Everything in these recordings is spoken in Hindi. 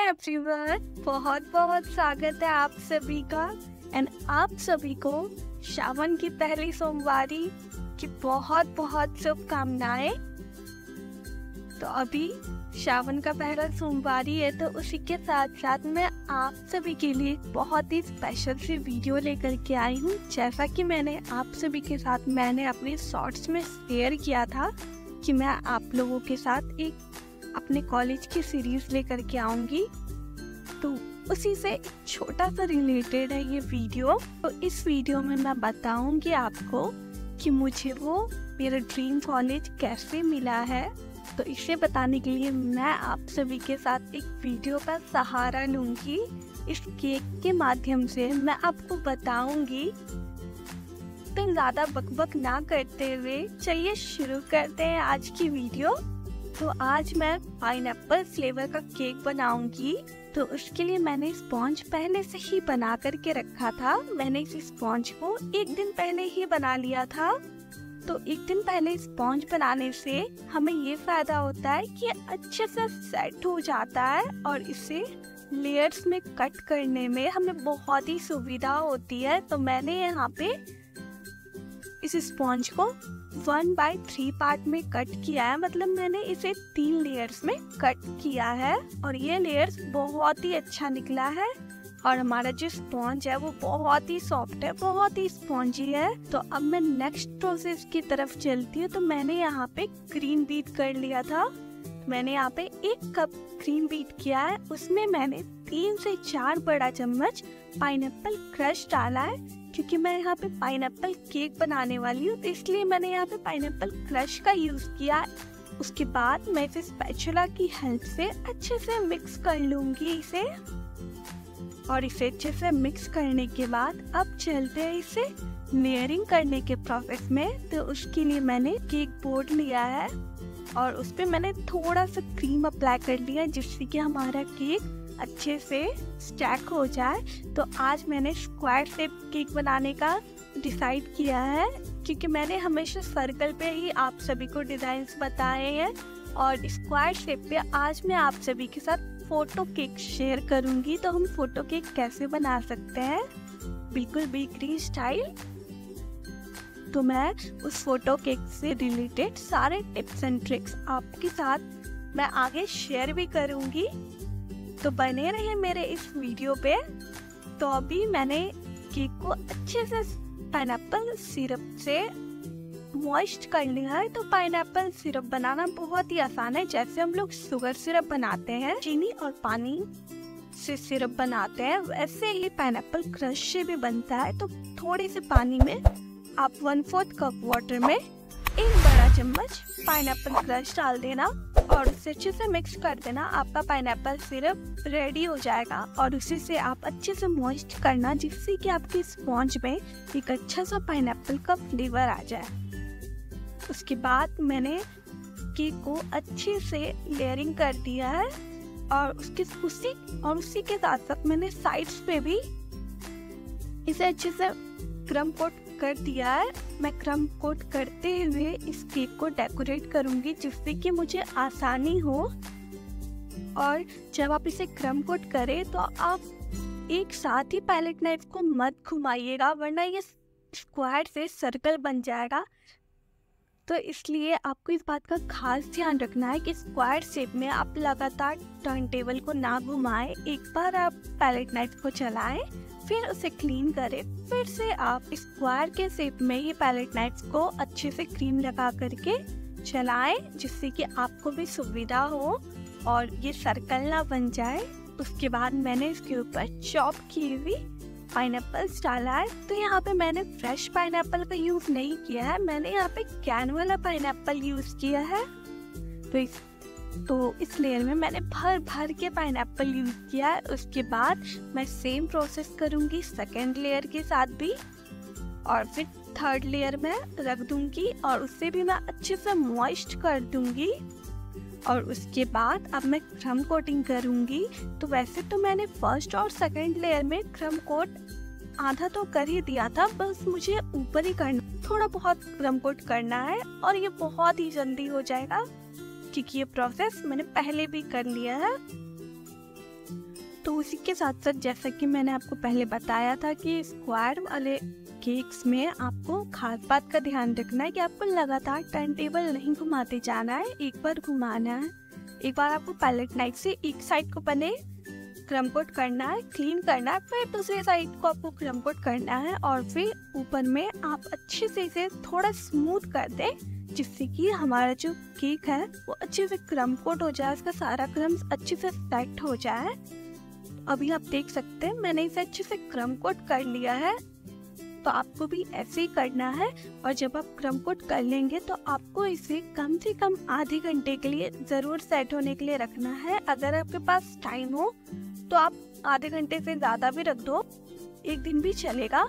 एवरीवन, बहुत बहुत स्वागत है आप सभी का। एंड आप सभी को श्रावण की पहली सोमवारी की बहुत बहुत शुभकामनाएं। तो अभी श्रावण का पहला सोमवारी है, तो उसी के साथ साथ मैं आप सभी के लिए बहुत ही स्पेशल सी वीडियो लेकर के आई हूँ। जैसा कि मैंने आप सभी के साथ मैंने अपने शॉर्ट्स में शेयर किया था कि मैं आप लोगों के साथ एक अपने कॉलेज की सीरीज लेकर के आऊंगी, तो उसी से एक छोटा सा रिलेटेड है ये वीडियो। तो इस वीडियो में मैं बताऊंगी आपको कि मुझे वो मेरा ड्रीम कॉलेज कैसे मिला है। तो इसे बताने के लिए मैं आप सभी के साथ एक वीडियो का सहारा लूंगी। इस केक के माध्यम से मैं आपको बताऊंगी। तो ज़्यादा बकबक ना करते हुए चलिए शुरू करते हैं आज की वीडियो। तो आज मैं पाइनएप्पल फ्लेवर का केक बनाऊंगी। तो उसके लिए मैंने स्पॉन्ज पहले से ही बना करके रखा था। मैंने इस स्पॉन्ज को एक दिन पहले ही बना लिया था। तो एक दिन पहले स्पॉन्ज बनाने से हमें ये फायदा होता है कि अच्छे से सेट हो जाता है और इसे लेयर्स में कट करने में हमें बहुत ही सुविधा होती है। तो मैंने यहाँ पे इस स्पॉन्ज को 1/3 पार्ट में कट किया है, मतलब मैंने इसे 3 लेयर्स में कट किया है और ये लेयर्स बहुत ही अच्छा निकला है। और हमारा जो स्पॉन्ज है वो बहुत ही सॉफ्ट है, बहुत ही स्पॉन्जी है। तो अब मैं नेक्स्ट प्रोसेस की तरफ चलती हूँ। तो मैंने यहाँ पे क्रीम बीट कर लिया था। मैंने यहाँ पे 1 कप क्रीम बीट किया है, उसमें मैंने 3 से 4 बड़ा चम्मच पाइनएप्पल क्रश डाला है। क्योंकि मैं यहाँ पे पाइनएप्पल केक बनाने वाली हूँ, तो इसलिए मैंने यहाँ पे पाइनएप्पल क्रश का यूज किया। उसके बाद मैं इसे स्पैचुला की हेल्प से अच्छे से मिक्स कर लूंगी इसे। और इसे अच्छे से मिक्स करने के बाद अब चलते हैं इसे लेयरिंग करने के प्रोसेस में। तो उसके लिए मैंने केक बोर्ड लिया है और उस पे मैंने थोड़ा सा क्रीम अप्लाई कर लिया, जिससे कि हमारा केक अच्छे से स्टैक हो जाए। तो आज मैंने स्क्वायर शेप केक बनाने का डिसाइड किया है, क्योंकि मैंने हमेशा सर्कल पे ही आप सभी को डिजाइन्स बताए हैं और स्क्वायर शेप पे आज मैं आप सभी के साथ फोटो केक शेयर करूंगी। तो हम फोटो केक कैसे बना सकते हैं बिल्कुल बेकरी स्टाइल। तो मैं उस फोटो केक से रिलेटेड सारे टिप्स एंड ट्रिक्स आपके साथ मैं आगे शेयर भी करूंगी। तो बने रहे मेरे इस वीडियो पे। तो अभी मैंने केक को अच्छे से पाइनएप्पल सिरप से मॉइस्ट कर लिया है। तो पाइनएप्पल सिरप बनाना बहुत ही आसान है। जैसे हम लोग शुगर सिरप बनाते हैं, चीनी और पानी से सिरप बनाते हैं, वैसे ही पाइनएप्पल क्रश से भी बनता है। तो थोड़े से पानी में आप 1/4 कप वाटर में 1 बड़ा चम्मच पाइनएप्पल क्रश डाल देना और उसे अच्छे से मिक्स कर देना। आपका पाइनएप्पल सिरप रेडी हो जाएगा और उसी से आप अच्छे से मॉइस्ट करना, जिससे कि आपकी स्पॉन्ज में एक अच्छा सा पाइनएप्पल का फ्लेवर आ जाए। उसके बाद मैंने केक को अच्छे से लेयरिंग कर दिया है और उसी के साथ साथ मैंने साइड्स पे भी इसे अच्छे से क्रम कोट कर दिया है। मैं क्रम कोट करते हुए इस केक को डेकोरेट करूंगी, जिससे कि मुझे आसानी हो। और जब आप इसे क्रम कोट करें तो आप एक साथ ही पैलेट नाइफ को मत घुमाइएगा, वरना ये स्क्वायर से सर्कल बन जाएगा। तो इसलिए आपको इस बात का खास ध्यान रखना है कि स्क्वायर शेप में आप लगातार टर्न टेबल को ना घुमाएं। एक बार आप पैलेट नाइफ को चलाएं, फिर उसे क्लीन करें, फिर से आप स्क्वायर के शेप में ही पैलेट नाइफ को अच्छे से क्रीम लगा करके चलाएं, जिससे कि आपको भी सुविधा हो और ये सर्कल ना बन जाए। उसके बाद मैंने इसके ऊपर चॉप की हुई पाइनएप्पल्स डाला है। तो यहाँ पे मैंने फ्रेश पाइनएप्पल का यूज नहीं किया है, मैंने यहाँ पे कैन वाला पाइनएप्पल यूज किया है। तो इस लेयर में मैंने भर के पाइनएप्पल यूज किया है। उसके बाद मैं सेम प्रोसेस करूंगी सेकेंड लेयर के साथ भी और फिर थर्ड लेयर में रख दूंगी और उससे भी मैं अच्छे से मॉइस्ट कर दूंगी। और उसके बाद अब मैं क्रम कोटिंग करूंगी। तो वैसे तो मैंने फर्स्ट और सेकंड लेयर में क्रम कोट आधा तो कर ही दिया था, बस मुझे ऊपर ही करना, थोड़ा बहुत क्रम कोट करना है और ये बहुत ही जल्दी हो जाएगा, क्योंकि ये प्रोसेस मैंने पहले भी कर लिया है। तो उसी के साथ साथ जैसा कि मैंने आपको पहले बताया था कि स्क्वायर वाले केक्स में आपको खास बात का ध्यान रखना है कि आपको लगातार टर्न टेबल नहीं घुमाते जाना है, एक बार घुमाना है। एक बार आपको पैलेट नाइफ से एक साइड को पहले क्रम कोट करना है, क्लीन करना है, फिर दूसरे साइड को आपको क्रम कोट करना है और फिर ऊपर में आप अच्छे से इसे थोड़ा स्मूथ कर दें, जिससे कि हमारा जो केक है वो अच्छे से क्रम कोट हो जाए, इसका सारा क्रम्स अच्छे से सेट हो जाए। अभी आप देख सकते हैं मैंने इसे अच्छे से क्रम कोट कर लिया है, तो आपको भी ऐसे ही करना है। और जब आप क्रम कोट कर लेंगे तो आपको इसे कम से कम आधे घंटे के लिए ज़रूर सेट होने के लिए रखना है। अगर आपके पास टाइम हो तो आप आधे घंटे से ज़्यादा भी रख दो, एक दिन भी चलेगा।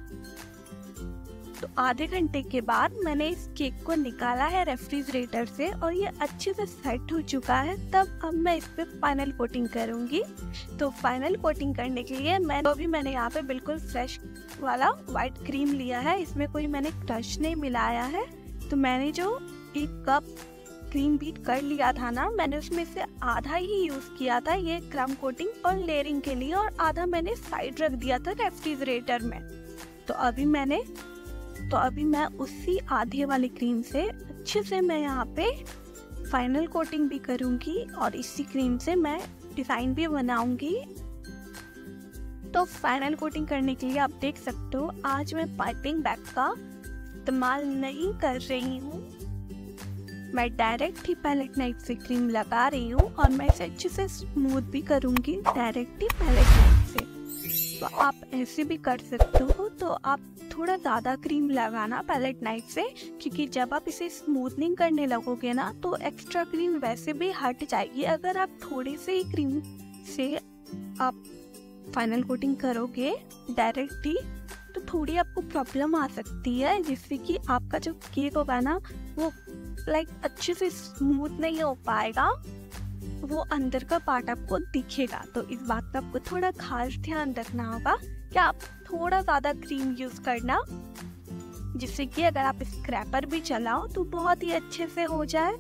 तो आधे घंटे के बाद मैंने इस केक को निकाला है रेफ्रिजरेटर से और ये अच्छे से सेट हो चुका है। तब अब मैं इस पे फाइनल कोटिंग करूंगी। तो फाइनल कोटिंग करने के लिए मैंने यहाँ पे बिल्कुल फ्रेश वाला व्हाइट क्रीम लिया है, इसमें कोई मैंने क्रश नहीं मिलाया है। तो मैंने जो 1 कप क्रीम बीट कर लिया था ना, मैंने उसमें से आधा ही यूज किया था ये क्रम कोटिंग और लेयरिंग के लिए, और आधा मैंने साइड रख दिया था रेफ्रिजरेटर में। तो अभी मैं उसी आधे वाली क्रीम से अच्छे से मैं यहाँ पे फाइनल कोटिंग भी करूँगी और इसी क्रीम से मैं डिज़ाइन भी बनाऊंगी। तो फाइनल कोटिंग करने के लिए आप देख सकते हो आज मैं पाइपिंग बैग का इस्तेमाल नहीं कर रही हूँ, मैं डायरेक्ट ही पैलेट नाइफ से क्रीम लगा रही हूँ और मैं इसे अच्छे से स्मूथ भी करूँगी डायरेक्ट ही पैलेट नाइफ से। तो आप ऐसे भी कर सकते हो। तो आप थोड़ा ज़्यादा क्रीम लगाना पैलेट नाइफ से, क्योंकि जब आप इसे स्मूथनिंग करने लगोगे ना तो एक्स्ट्रा क्रीम वैसे भी हट जाएगी। अगर आप थोड़े से ही क्रीम से आप फाइनल कोटिंग करोगे डायरेक्ट ही तो थोड़ी आपको प्रॉब्लम आ सकती है, जिससे कि आपका जो केक होगा ना वो अच्छे से स्मूथ नहीं हो पाएगा, वो अंदर का पार्ट आपको दिखेगा। तो इस बात का आपको थोड़ा खास ध्यान रखना होगा कि आप थोड़ा ज़्यादा क्रीम यूज़ करना, जिससे कि अगर आप स्क्रैपर भी चलाओ तो बहुत ही अच्छे से हो जाए।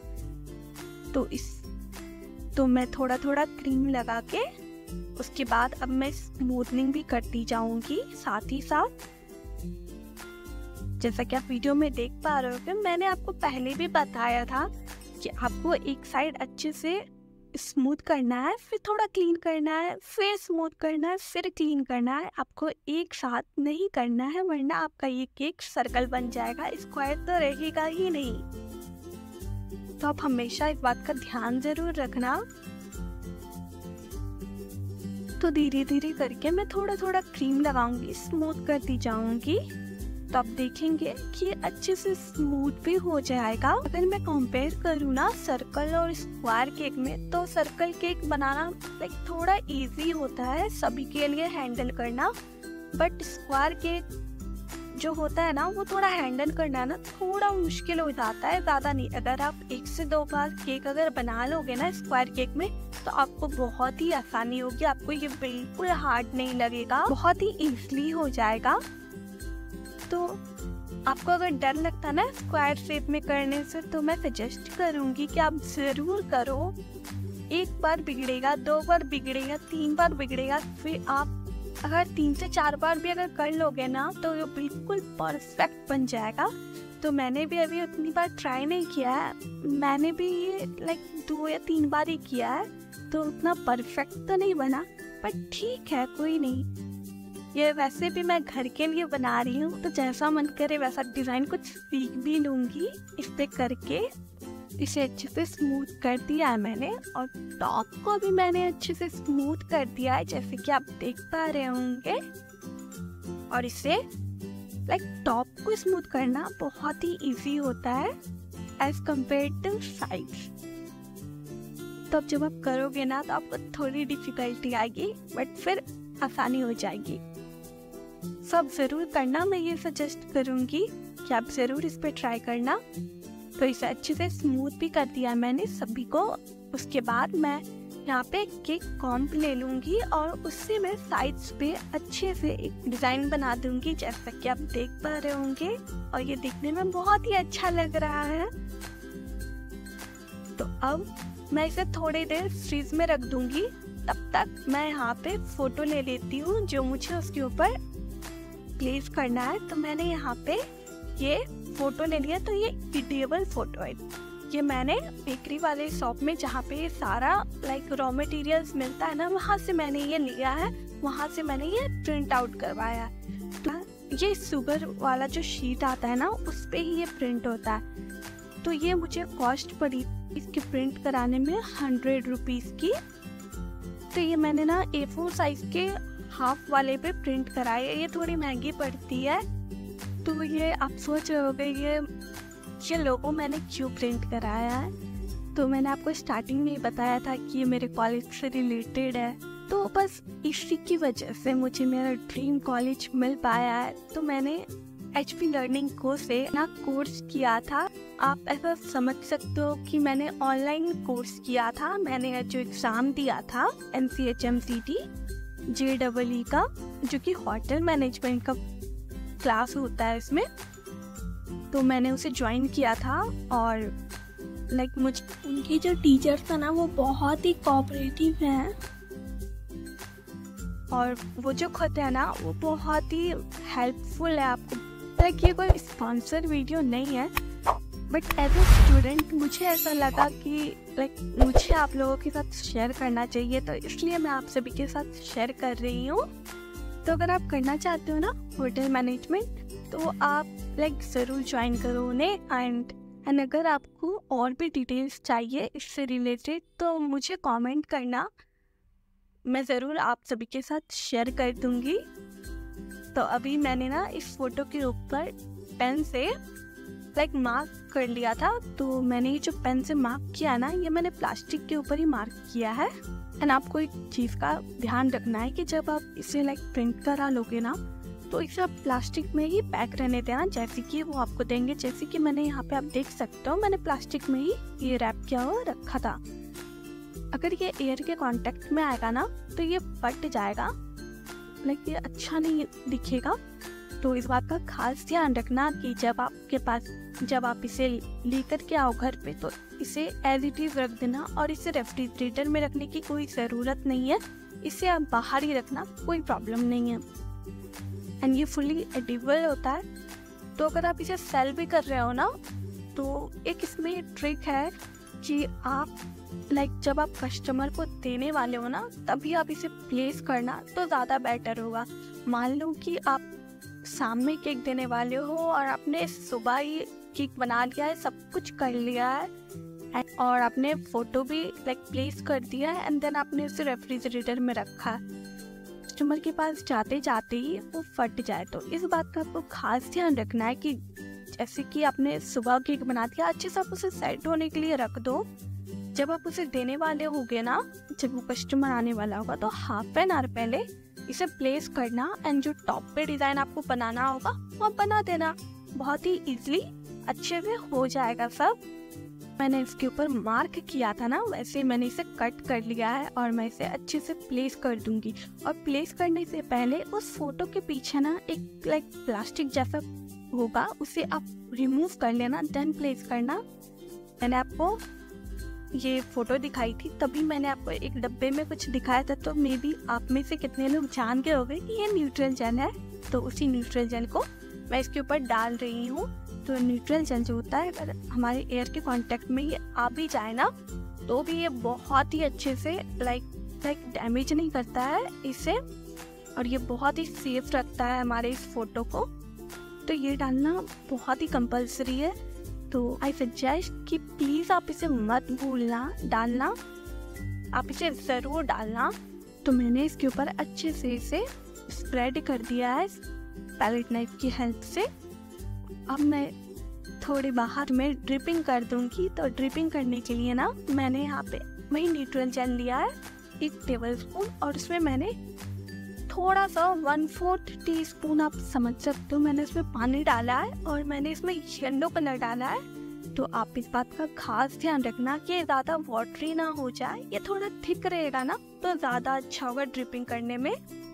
तो मैं थोड़ा थोड़ा क्रीम लगा के उसके बाद अब मैं स्मूथनिंग भी करती जाऊंगी साथ ही साथ। जैसा कि आप वीडियो में देख पा रहे हो कि मैंने आपको पहले भी बताया था कि आपको एक साइड अच्छे से स्मूथ करना है, फिर थोड़ा क्लीन करना है, फिर स्मूथ करना है, फिर क्लीन करना है। आपको एक साथ नहीं करना है, वरना आपका ये केक सर्कल बन जाएगा, स्क्वायर तो रहेगा ही नहीं। तो आप हमेशा इस बात का ध्यान जरूर रखना। तो धीरे धीरे करके मैं थोड़ा थोड़ा क्रीम लगाऊंगी, स्मूथ करती जाऊंगी, तो आप देखेंगे कि अच्छे से स्मूथ भी हो जाएगा। अगर मैं कंपेयर करूँ ना सर्कल और स्क्वायर केक में, तो सर्कल केक बनाना थोड़ा इजी होता है सभी के लिए हैंडल करना, बट स्क्वायर केक जो होता है ना वो थोड़ा हैंडल करना ना थोड़ा मुश्किल हो जाता है, ज़्यादा नहीं। अगर आप 1 से 2 बार केक अगर बना लोगे ना स्क्वायर केक में तो आपको बहुत ही आसानी होगी, आपको ये बिल्कुल हार्ड नहीं लगेगा, बहुत ही इजीली हो जाएगा। तो आपको अगर डर लगता ना स्क्वायर शेप में करने से, तो मैं सजेस्ट करूंगी कि आप ज़रूर करो। 1 बार बिगड़ेगा, 2 बार बिगड़ेगा, 3 बार बिगड़ेगा, फिर आप अगर 3 से 4 बार भी अगर कर लोगे ना तो ये बिल्कुल परफेक्ट बन जाएगा। तो मैंने भी अभी उतनी बार ट्राई नहीं किया है, मैंने भी ये 2 या 3 बार ही किया है, तो उतना परफेक्ट तो नहीं बना, पर ठीक है कोई नहीं। ये वैसे भी मैं घर के लिए बना रही हूँ, तो जैसा मन करे वैसा डिज़ाइन कुछ सीख भी लूँगी इस पे करके। इसे अच्छे से स्मूथ कर दिया है मैंने, और टॉप को भी मैंने अच्छे से स्मूथ कर दिया है, जैसे कि आप देख पा रहे होंगे। और इसे टॉप को स्मूथ करना बहुत ही इजी होता है एज कम्पेयर टू साइड्स। तो अब जब आप करोगे ना तो आपको थोड़ी डिफिकल्टी आएगी, बट फिर आसानी हो जाएगी। सब ज़रूर करना, मैं ये सजेस्ट करूँगी कि आप ज़रूर इस पे ट्राई करना। तो इसे अच्छे से स्मूथ भी कर दिया मैंने सभी को। उसके बाद मैं यहाँ पे केक कॉम्प ले लूँगी और उससे मैं साइड्स पे अच्छे से एक डिज़ाइन बना दूँगी, जैसा कि आप देख पा रहे होंगे, और ये दिखने में बहुत ही अच्छा लग रहा है। तो अब मैं इसे थोड़ी देर फ्रीज में रख दूँगी तब तक मैं यहाँ पे फोटो ले लेती हूँ जो मुझे उसके ऊपर प्लेस करना है। तो मैंने यहाँ पे ये फोटो ले लिया। तो ये एडिटेबल फोटो है। ये मैंने बेकरी वाले शॉप में जहाँ पे सारा लाइक रॉ मटेरियल्स मिलता है ना, वहाँ से मैंने ये लिया है। वहाँ से मैंने ये प्रिंट आउट करवाया है। तो ये शुगर वाला जो शीट आता है ना, उस पे ही ये प्रिंट होता है। तो ये मुझे कॉस्ट पड़ी इसकी प्रिंट कराने में 100 रुपीज़ की। तो ये मैंने ना A4 साइज के हाफ वाले पे प्रिंट कराई है। ये थोड़ी महंगी पड़ती है। तो ये आप सोच रहे होगे ये लोगो मैंने क्यों प्रिंट कराया है। तो मैंने आपको स्टार्टिंग में ही बताया था कि ये मेरे कॉलेज से रिलेटेड है। तो बस इसी की वजह से मुझे मेरा ड्रीम कॉलेज मिल पाया है। तो मैंने HP लर्निंग को से ना कोर्स किया था। आप ऐसा समझ सकते हो कि मैंने ऑनलाइन कोर्स किया था। मैंने जो एग्ज़ाम दिया था NCHMCT JEE का, जो कि होटल मैनेजमेंट का क्लास होता है इसमें, तो मैंने उसे ज्वाइन किया था। और लाइक मुझे उनके जो टीचर्स था ना, वो बहुत ही कोऑपरेटिव हैं। और वो जो खुद है ना, वो बहुत ही हेल्पफुल है आपको। लाइक ये कोई स्पॉन्सर वीडियो नहीं है, बट एज ए स्टूडेंट मुझे ऐसा लगा कि लाइक मुझे आप लोगों के साथ शेयर करना चाहिए। तो इसलिए मैं आप सभी के साथ शेयर कर रही हूँ। तो अगर आप करना चाहते हो ना होटल मैनेजमेंट, तो आप लाइक ज़रूर ज्वाइन करो उन्हें। एंड अगर आपको और भी डिटेल्स चाहिए इससे रिलेटेड, तो मुझे कमेंट करना, मैं ज़रूर आप सभी के साथ शेयर कर दूँगी। तो अभी मैंने ना इस फोटो के ऊपर पेन से लाइक मार्क कर लिया था। तो मैंने ये जो पेन से मार्क किया ना, ये मैंने प्लास्टिक के ऊपर ही मार्क किया है। एंड आपको एक चीज़ का ध्यान रखना है कि जब आप इसे लाइक प्रिंट करा लोगे ना, तो इसे आप प्लास्टिक में ही पैक रहने देना, जैसे कि वो आपको देंगे। जैसे कि मैंने यहाँ पे आप देख सकते हो, मैंने प्लास्टिक में ही ये रैप किया हुआ रखा था। अगर ये एयर के कांटेक्ट में आएगा ना, तो ये फट जाएगा, लाइक ये अच्छा नहीं दिखेगा। तो इस बात का खास ध्यान रखना कि जब आप इसे लेकर के आओ घर पे, तो इसे एज इट इज़ रख देना। और इसे रेफ्रिजरेटर में रखने की कोई ज़रूरत नहीं है। इसे आप बाहर ही रखना, कोई प्रॉब्लम नहीं है। एंड ये फुली एडिबल होता है। तो अगर आप इसे सेल भी कर रहे हो ना, तो एक इसमें ट्रिक है कि आप लाइक जब आप कस्टमर को देने वाले हो ना, तभी आप इसे प्लेस करना तो ज़्यादा बेटर होगा। मान लो कि आप शाम में केक देने वाले हो और आपने सुबह ही केक बना लिया है, सब कुछ कर लिया है, और आपने फ़ोटो भी लाइक प्लेस कर दिया है, एंड देन आपने उसे रेफ्रिजरेटर में रखा है। कस्टमर के पास जाते जाते ही वो फट जाए। तो इस बात का आपको खास ध्यान रखना है कि जैसे कि आपने सुबह केक बना दिया, अच्छे से आप उसे सेट होने के लिए रख दो। जब आप उसे देने वाले होगे ना, जब वो कस्टमर आने वाला होगा, तो हाफ एन आवर पहले इसे प्लेस करना। एंड जो टॉप पे डिज़ाइन आपको बनाना होगा वो आप बना देना, बहुत ही इजीली अच्छे से हो जाएगा सब। मैंने इसके ऊपर मार्क किया था ना, वैसे मैंने इसे कट कर लिया है और मैं इसे अच्छे से प्लेस कर दूंगी। और प्लेस करने से पहले उस फोटो के पीछे ना एक लाइक प्लास्टिक जैसा होगा, उसे आप रिमूव कर लेना, देन प्लेस करना। मैंने आपको ये फोटो दिखाई थी, तभी मैंने आपको एक डब्बे में कुछ दिखाया था। तो मे बी आप में से कितने लोग जान गए होंगे कि ये न्यूट्रल जेल है। तो उसी न्यूट्रल जेल को मैं इसके ऊपर डाल रही हूँ। तो न्यूट्रल जेल जो होता है, अगर हमारे एयर के कांटेक्ट में ये आ भी जाए ना, तो भी ये बहुत ही अच्छे से लाइक डैमेज नहीं करता है इसे, और ये बहुत ही सेफ रखता है हमारे इस फोटो को। तो ये डालना बहुत ही कंपलसरी है। तो आई सजेस्ट कि प्लीज़ आप इसे मत भूलना डालना, आप इसे ज़रूर डालना। तो मैंने इसके ऊपर अच्छे से इसे स्प्रेड कर दिया है पैलेट नाइफ की हेल्प से। अब मैं थोड़ी बाहर में ड्रिपिंग कर दूंगी। तो ड्रिपिंग करने के लिए ना, मैंने यहाँ पे वही न्यूट्रल जेल लिया है 1 टेबलस्पून, और इसमें मैंने थोड़ा सा 1/4 टीस्पून, आप समझ सकते हो, मैंने इसमें पानी डाला है और मैंने इसमें येलो कलर डाला है। तो आप इस बात का खास ध्यान रखना कि ज़्यादा वाटरी ना हो जाए। ये थोड़ा थिक रहेगा ना, तो ज़्यादा अच्छा होगा ड्रिपिंग करने में।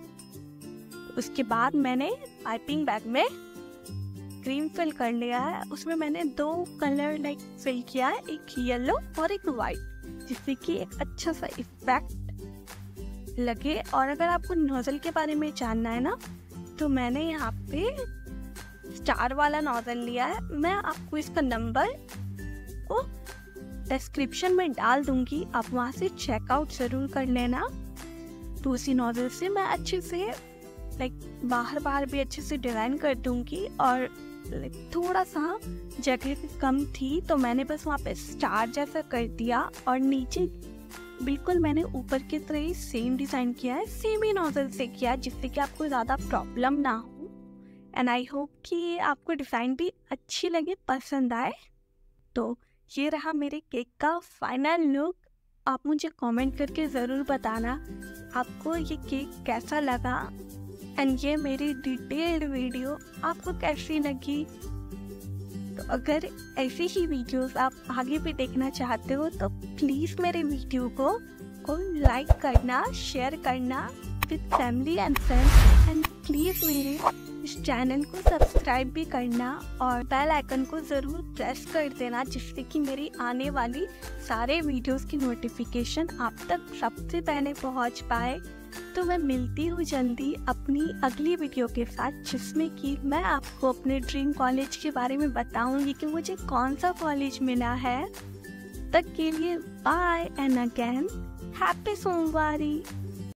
उसके बाद मैंने पाइपिंग बैग में क्रीम फिल कर लिया है। उसमें मैंने 2 कलर लाइक फिल किया है, एक येलो और एक वाइट, जिससे कि एक अच्छा सा इफेक्ट लगे। और अगर आपको नोज़ल के बारे में जानना है ना, तो मैंने यहाँ पे स्टार वाला नोज़ल लिया है। मैं आपको इसका नंबर को डिस्क्रिप्शन में डाल दूंगी, आप वहाँ से चेकआउट ज़रूर कर लेना। तो उसी नोज़ल से मैं अच्छे से बाहर भी अच्छे से डिज़ाइन कर दूंगी। और थोड़ा सा जगह कम थी तो मैंने बस वहाँ पे स्टार जैसा कर दिया, और नीचे बिल्कुल मैंने ऊपर की तरह ही सेम डिज़ाइन किया है, सेम ही नोज़ल से किया है, जिससे कि आपको ज़्यादा प्रॉब्लम ना हो। एंड आई होप कि आपको डिज़ाइन भी अच्छी लगे, पसंद आए। तो ये रहा मेरे केक का फाइनल लुक। आप मुझे कमेंट करके ज़रूर बताना आपको ये केक कैसा लगा, एंड ये मेरी डिटेल्ड वीडियो आपको कैसी लगी। तो अगर ऐसी ही वीडियोस आप आगे भी देखना चाहते हो तो प्लीज़ मेरे वीडियो को लाइक करना, शेयर करना with family and friends, and please मेरे इस चैनल को सब्सक्राइब भी करना और बेल आइकन को ज़रूर प्रेस कर देना, जिससे कि मेरी आने वाली सारे वीडियोस की नोटिफिकेशन आप तक सबसे पहले पहुंच पाए। तो मैं मिलती हूँ जल्दी अपनी अगली वीडियो के साथ, जिसमें कि मैं आपको अपने ड्रीम कॉलेज के बारे में बताऊंगी कि मुझे कौन सा कॉलेज मिला है। तक के लिए बाय एंड अगेन हैप्पी सोमवारी।